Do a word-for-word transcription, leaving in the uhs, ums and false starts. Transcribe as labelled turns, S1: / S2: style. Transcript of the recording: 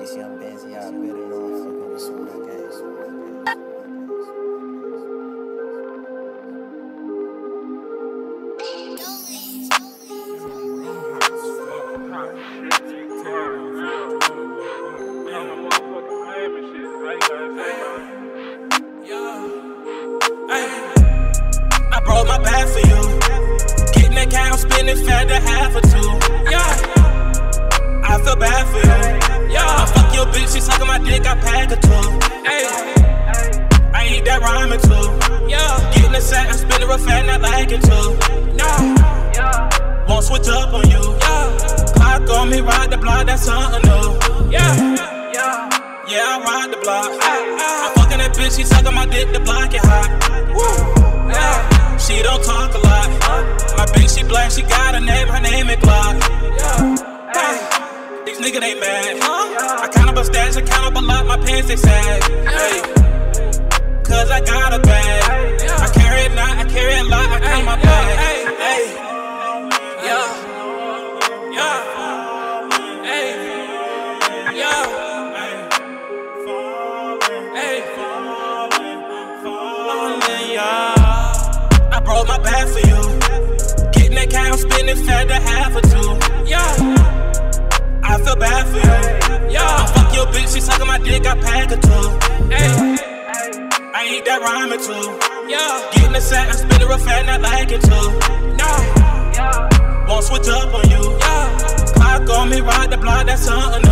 S1: see I'm busy, I better know I'm fucking with some real guys.
S2: I broke my back for you. Getting that count, spending fat to half or two. Yeah. I feel bad for you. Yeah. I fuck your bitch, she sucking my dick, I pack her too. Hey. I eat that ramen too. Yeah. Getting a sack, I spend it real fat, not liking too. No. Yeah. Won't switch up on you. Yeah. Clock on me, ride the block, that's something new. Yeah. Yeah. Yeah, I ride the block. I'm fucking that bitch, she sucking my dick, the block it hot. Woo. Yeah. She don't talk a lot. My bitch, she black, she got a name, her name is Glock. Yeah. Hey. These niggas ain't mad. I count up a stash, I count up a lot, my pants they sad. Hey. Cause I got a bag. I carry it not, I carry a lot, I count my bag. Hey. Yeah. Yeah. Hey. Yeah. I broke my back for you. Getting that count, spending fat to half or two. Yeah. I feel bad for you. Yeah. I fuck your bitch, she sucking my dick, I pack her too. Hey. I eat that ramen too. Yeah. Getting a sack, I spend it real fat, not liking too. No. Yeah. Won't switch up on you. Yeah. Clock on me, ride the block, that's something